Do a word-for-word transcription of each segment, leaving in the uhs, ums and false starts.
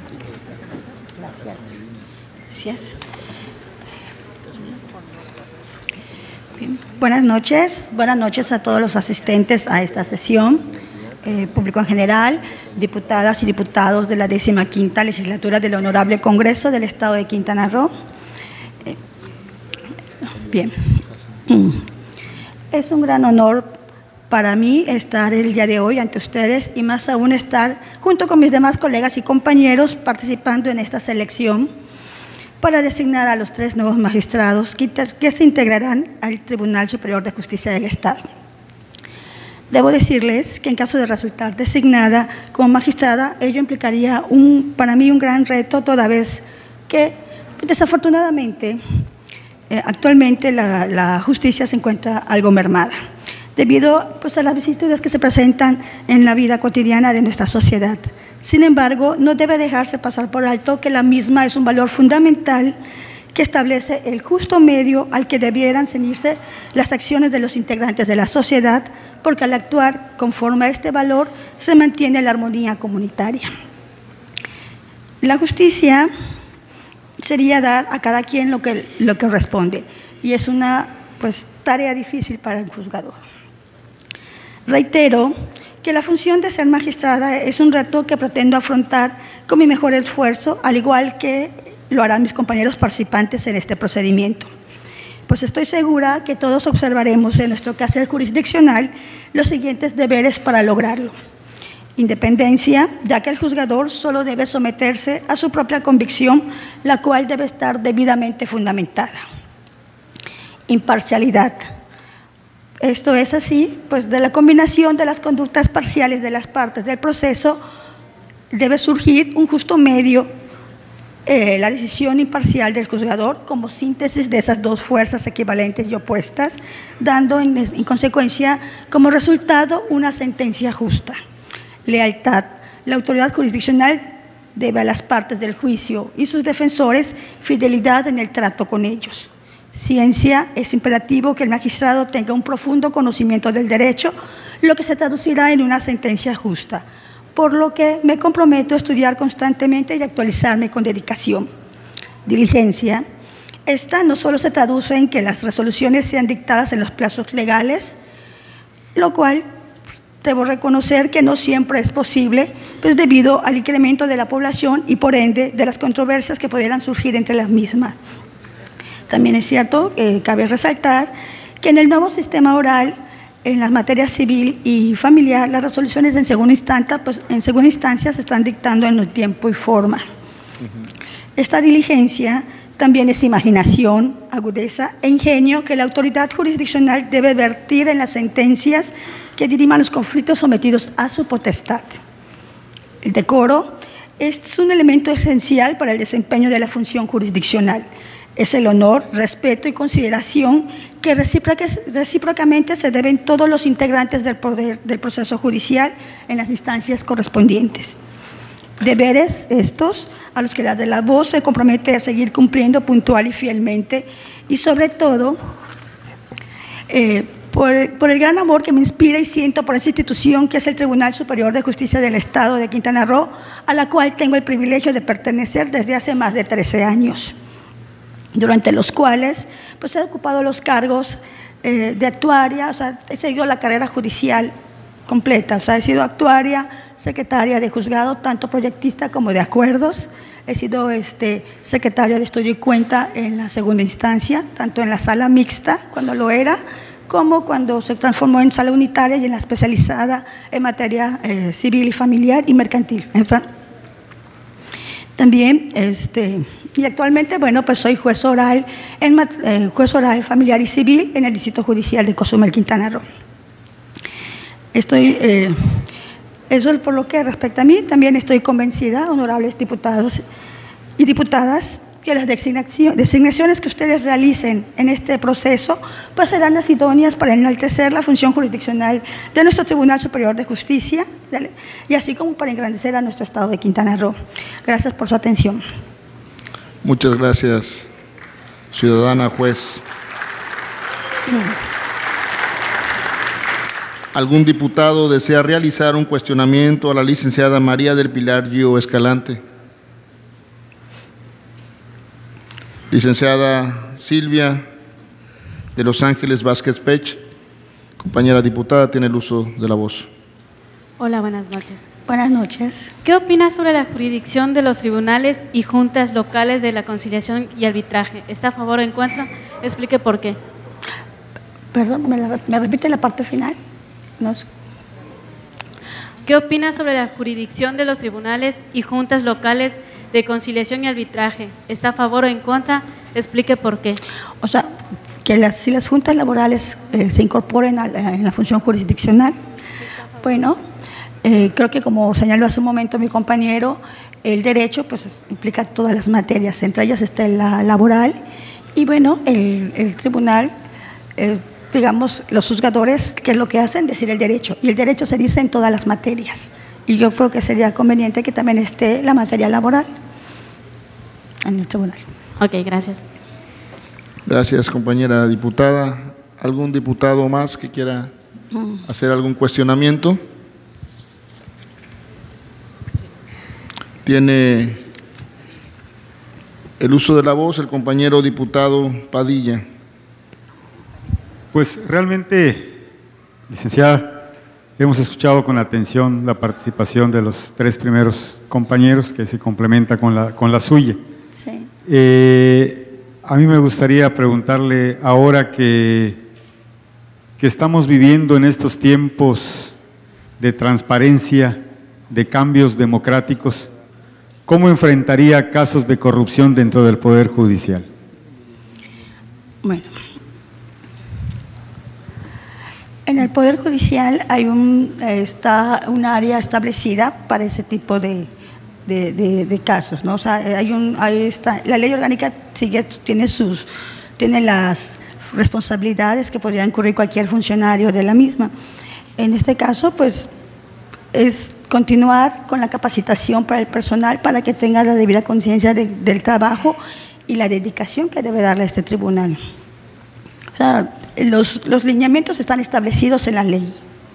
Gracias. Gracias. Bien. Buenas noches. Buenas noches a todos los asistentes a esta sesión, eh, público en general, diputadas y diputados de la décima quinta legislatura del Honorable Congreso del Estado de Quintana Roo. Eh, bien. Es un gran honor para mí estar el día de hoy ante ustedes y más aún estar junto con mis demás colegas y compañeros participando en esta selección para designar a los tres nuevos magistrados que se integrarán al Tribunal Superior de Justicia del Estado. Debo decirles que en caso de resultar designada como magistrada, ello implicaría un, para mí un gran reto, toda vez que desafortunadamente eh, actualmente la, la justicia se encuentra algo mermada, debido pues, a las vicisitudes que se presentan en la vida cotidiana de nuestra sociedad. Sin embargo, no debe dejarse pasar por alto que la misma es un valor fundamental que establece el justo medio al que debieran ceñirse las acciones de los integrantes de la sociedad, porque al actuar conforme a este valor se mantiene la armonía comunitaria. La justicia sería dar a cada quien lo que, lo que responde, y es una pues, tarea difícil para el juzgador. Reitero que la función de ser magistrada es un reto que pretendo afrontar con mi mejor esfuerzo, al igual que lo harán mis compañeros participantes en este procedimiento. Pues estoy segura que todos observaremos en nuestro quehacer jurisdiccional los siguientes deberes para lograrlo. Independencia, ya que el juzgador solo debe someterse a su propia convicción, la cual debe estar debidamente fundamentada. Imparcialidad. Esto es así, pues de la combinación de las conductas parciales de las partes del proceso debe surgir un justo medio, eh, la decisión imparcial del juzgador como síntesis de esas dos fuerzas equivalentes y opuestas, dando en, en consecuencia como resultado una sentencia justa. Lealtad. La autoridad jurisdiccional debe a las partes del juicio y sus defensores fidelidad en el trato con ellos. Ciencia, es imperativo que el magistrado tenga un profundo conocimiento del derecho, lo que se traducirá en una sentencia justa, por lo que me comprometo a estudiar constantemente y actualizarme con dedicación. Diligencia, esta no solo se traduce en que las resoluciones sean dictadas en los plazos legales, lo cual debo reconocer que no siempre es posible, pues debido al incremento de la población y por ende de las controversias que pudieran surgir entre las mismas. También es cierto, eh, cabe resaltar que en el nuevo sistema oral, en las materias civil y familiar, las resoluciones en segunda instancia, pues, en segunda instancia se están dictando en el tiempo y forma. Uh-huh. Esta diligencia también es imaginación, agudeza e ingenio que la autoridad jurisdiccional debe vertir en las sentencias que diriman los conflictos sometidos a su potestad. El decoro es un elemento esencial para el desempeño de la función jurisdiccional. Es el honor, respeto y consideración que recíprocamente se deben todos los integrantes del poder del proceso judicial en las instancias correspondientes. Deberes estos a los que la de la voz se compromete a seguir cumpliendo puntual y fielmente, y sobre todo eh, por, por el gran amor que me inspira y siento por esa institución que es el Tribunal Superior de Justicia del Estado de Quintana Roo, a la cual tengo el privilegio de pertenecer desde hace más de trece años. Durante los cuales pues, he ocupado los cargos eh, de actuaria, o sea, he seguido la carrera judicial completa, o sea, he sido actuaria, secretaria de juzgado, tanto proyectista como de acuerdos, he sido este, secretaria de estudio y cuenta en la segunda instancia, tanto en la sala mixta, cuando lo era, como cuando se transformó en sala unitaria y en la especializada en materia eh, civil y familiar y mercantil. También, este... Y actualmente, bueno, pues soy juez oral, en, eh, juez oral familiar y civil en el Distrito Judicial de Cozumel, Quintana Roo. Estoy, eh, eso por lo que respecta a mí, también estoy convencida, honorables diputados y diputadas, que las designaciones que ustedes realicen en este proceso pues serán las idóneas para enaltecer la función jurisdiccional de nuestro Tribunal Superior de Justicia y así como para engrandecer a nuestro Estado de Quintana Roo. Gracias por su atención. Muchas gracias, ciudadana juez. ¿Algún diputado desea realizar un cuestionamiento a la licenciada María del Pilar Gio Escalante? Licenciada Silvia de Los Ángeles Vázquez Pech, compañera diputada, tiene el uso de la voz. Hola, buenas noches. Buenas noches. ¿Qué opina sobre la jurisdicción de los tribunales y juntas locales de la conciliación y arbitraje? ¿Está a favor o en contra? Explique por qué. Perdón, ¿me, la, me repite la parte final? No. ¿Qué opina sobre la jurisdicción de los tribunales y juntas locales de conciliación y arbitraje? ¿Está a favor o en contra? Explique por qué. O sea, que las, si las juntas laborales eh, se incorporen a la, en la función jurisdiccional, bueno, eh, creo que como señaló hace un momento mi compañero, el derecho pues implica todas las materias, entre ellas está la laboral, y bueno, el, el tribunal, eh, digamos, los juzgadores, ¿qué es lo que hacen? Decir el derecho, y el derecho se dice en todas las materias, y yo creo que sería conveniente que también esté la materia laboral en el tribunal. Ok, gracias. Gracias, compañera diputada. ¿Algún diputado más que quiera hacer algún cuestionamiento? Tiene el uso de la voz el compañero diputado Padilla. Pues realmente, licenciada, hemos escuchado con atención la participación de los tres primeros compañeros que se complementa con la, con la suya. Sí. Eh, a mí me gustaría preguntarle, ahora que, que estamos viviendo en estos tiempos de transparencia, de cambios democráticos, ¿cómo enfrentaría casos de corrupción dentro del Poder Judicial? Bueno, en el Poder Judicial hay un, está un área establecida para ese tipo de, de, de, de casos, ¿no? O sea, hay un, ahí está, la ley orgánica sigue, tiene, sus, tiene las responsabilidades que podría incurrir cualquier funcionario de la misma. En este caso, pues, es continuar con la capacitación para el personal para que tenga la debida conciencia de, del trabajo y la dedicación que debe darle a este tribunal. O sea, los, los lineamientos están establecidos en la ley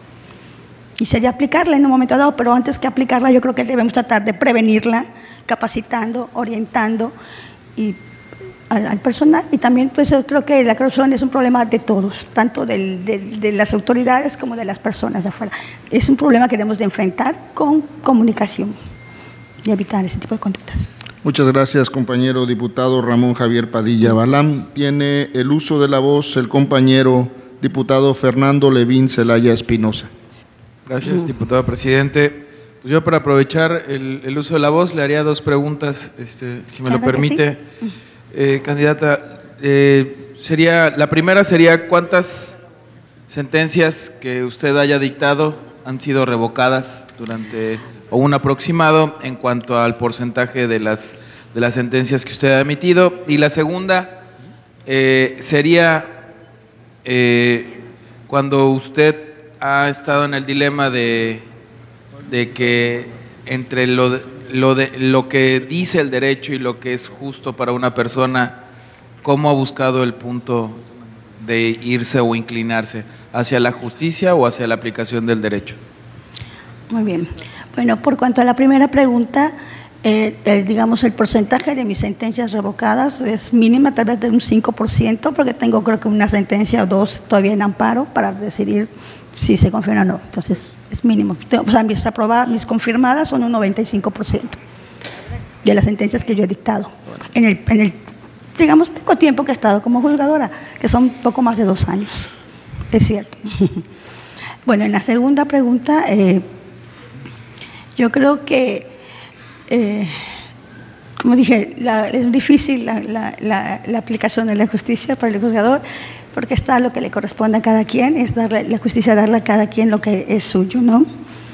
y sería aplicarla en un momento dado, pero antes que aplicarla yo creo que debemos tratar de prevenirla, capacitando, orientando y al, al personal, y también pues creo que la corrupción es un problema de todos, tanto del, de, de las autoridades como de las personas de afuera. Es un problema que debemos de enfrentar con comunicación y evitar ese tipo de conductas. Muchas gracias, compañero diputado Ramón Javier Padilla Balam. Tiene el uso de la voz el compañero diputado Fernando Levín Zelaya Espinosa. Gracias, diputado presidente. Pues yo, para aprovechar el, el uso de la voz, le haría dos preguntas, este, si me Claro lo permite. Sí. Eh, candidata, eh, sería, la primera sería, ¿cuántas sentencias que usted haya dictado han sido revocadas durante, o un aproximado en cuanto al porcentaje de las, de las sentencias que usted ha emitido? Y la segunda eh, sería, eh, cuando usted ha estado en el dilema de, de que entre lo de, Lo, de, lo que dice el derecho y lo que es justo para una persona, ¿cómo ha buscado el punto de irse o inclinarse hacia la justicia o hacia la aplicación del derecho? Muy bien. Bueno, por cuanto a la primera pregunta, eh, el, digamos el porcentaje de mis sentencias revocadas es mínima, tal vez de un cinco por ciento, porque tengo creo que una sentencia o dos todavía en amparo para decidir si se confirma o no. Entonces, es mínimo. O sea, mis aprobadas, mis confirmadas son un noventa y cinco por ciento de las sentencias que yo he dictado. En el, en el, digamos, poco tiempo que he estado como juzgadora, que son poco más de dos años. Es cierto. Bueno, en la segunda pregunta, eh, yo creo que, eh, como dije, la, es difícil la, la, la, la aplicación de la justicia para el juzgador, porque está lo que le corresponde a cada quien, es darle la justicia, darle a cada quien lo que es suyo, ¿no?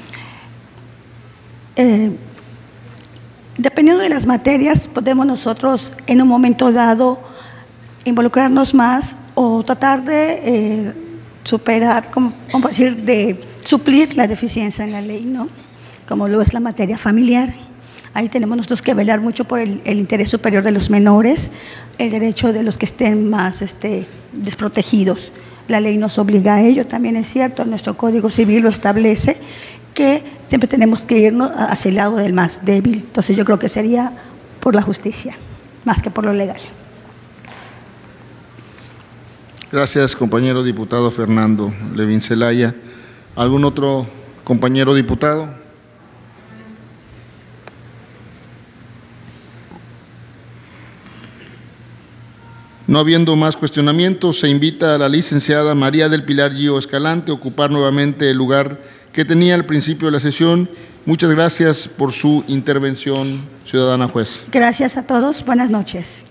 Eh, dependiendo de las materias, podemos nosotros en un momento dado involucrarnos más o tratar de eh, superar, como, como decir, de suplir la deficiencia en la ley, ¿no? Como lo es la materia familiar. Ahí tenemos nosotros que velar mucho por el, el interés superior de los menores, el derecho de los que estén más este, desprotegidos. La ley nos obliga a ello, también es cierto, nuestro Código Civil lo establece, que siempre tenemos que irnos hacia el lado del más débil. Entonces yo creo que sería por la justicia, más que por lo legal. Gracias, compañero diputado Fernando Levín Zelaya. ¿Algún otro compañero diputado? No habiendo más cuestionamientos, se invita a la licenciada María del Pilar Gio Escalante a ocupar nuevamente el lugar que tenía al principio de la sesión. Muchas gracias por su intervención, ciudadana juez. Gracias a todos. Buenas noches.